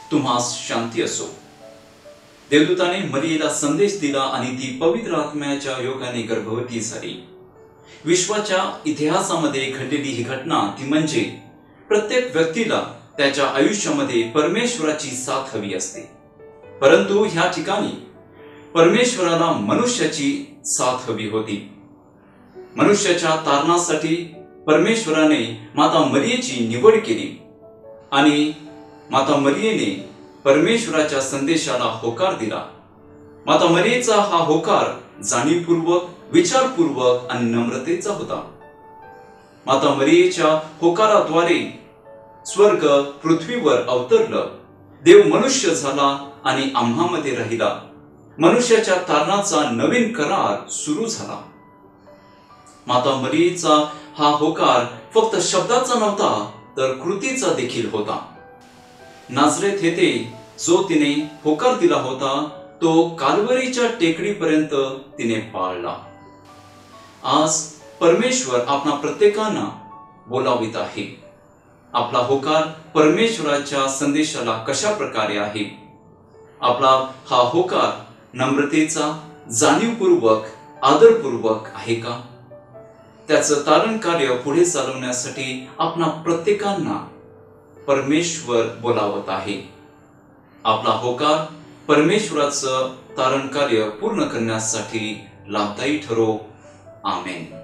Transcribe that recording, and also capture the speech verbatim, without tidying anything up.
तुम्हास शांती असो. देवदूताने मरियेला संदेश दिला आणि ती पवित्र आत्म्याच्या योगाने गर्भवती झाली. विश्वाच्या इतिहासामध्ये घडलेली ही घटना ती म्हणजे प्रत्येक व्यक्तीला त्याच्या आयुष्यामध्ये परमेश्वराची साथ हवी असते, परंतु ह्या ठिकाणी परमेश्वराला मनुष्याची साथ हवी होती. मनुष्याच्या तारणासाठी परमेश्वराने माता मरियेची निवड केली आणि माता मरियेने परमेश्वराच्या संदेशाला होकार दिला. माता मरियेचा हा होकार जाणीवपूर्वक, विचारपूर्वक आणि नम्रतेचा होता. माता मरियेच्या होकाराद्वारे स्वर्ग पृथ्वीवर अवतरलं, देव मनुष्य झाला आणि आम्हामध्ये राहिला. मनुष्याच्या तारणाचा नवीन करार सुरू झाला. माता मरियेचा हा होकार फक्त शब्दाचा नव्हता तर कृतीचा देखील होता. नाझरेथ येथे जो तिने होकार दिला होता तो काल्वरीच्या टेकडीपर्यंत तिने पाळला. आज परमेश्वर आपणा प्रत्येकांना बोलावित आहे. आपला होकार परमेश्वराच्या संदेशाला कशा प्रकारे आहे? आपला हा होकार नम्रतेचा, जाणीवपूर्वक, आदरपूर्वक आहे का? त्याचं तारण कार्य पुढे चालवण्यासाठी आपणा प्रत्येकांना परमेश्वर बोलावत आहे. आपला होकार परमेश्वराचं तारण कार्य पूर्ण करण्यासाठी लाभदायी ठरो. आमेन.